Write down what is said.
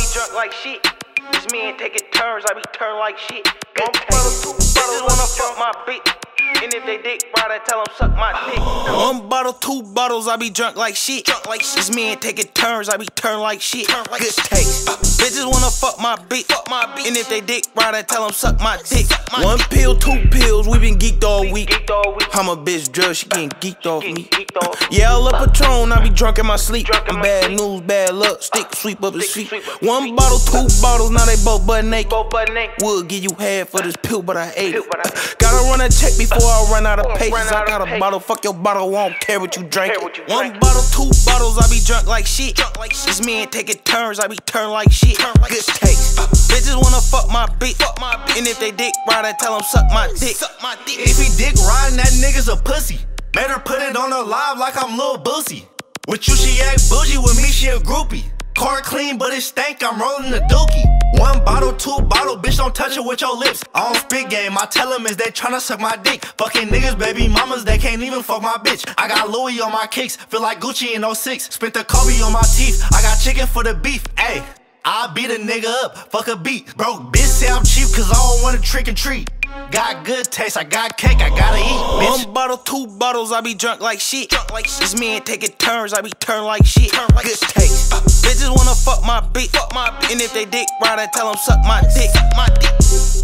drunk like shit. It's me and taking turns, I be turned like shit. One bottle, two bottles, wanna fuck my bitch. And if they dick ride, I tell them suck my dick. One bottle, two bottles, I be drunk like shit. It's me and taking turns, I be turned like shit. Good taste. Bitches wanna fuck my bitch. And if they dick ride, I tell them suck my dick. One pill, two pills, we been geeked all week. I'm a bitch drug, she getting geeked off me. Yeah, I love Patron, I be drunk in my sleep. I'm bad news, bad luck, stick sweep up the street. One bottle, two bottles, now they both butt naked. Would give you half for this pill, but I ate it. Gotta run a check before I run out of patience. I got a bottle, fuck your bottle, won't care what you drink. One bottle, two bottles, I be drunk like shit. It's me and taking turns, I be turned like shit. Good taste. Bitches wanna fuck my bitch. And if they dick ride, I tell them suck my dick. If he dick riding, that nigga's a pussy. Made her put it on her live like I'm Lil Boosie. With you, she act bougie, with me, she a groupie. Car clean, but it stank, I'm rolling the dookie. One bottle, two bottle, bitch, don't touch it with your lips. I don't spit game, I tell them is they tryna suck my dick. Fucking niggas, baby mamas, they can't even fuck my bitch. I got Louis on my kicks, feel like Gucci in 06. Spent the Kobe on my teeth, I got chicken for the beef, ayy. I beat a nigga up, fuck a beat. Broke bitch say I'm cheap, cause I don't wanna trick and treat. Got good taste, I got cake, I gotta eat, bitch. One bottle, two bottles, I be drunk like shit. It's me and taking turns, I be turned like shit. Good taste. Bitches wanna fuck my bitch. And if they dick ride, I tell them suck my dick.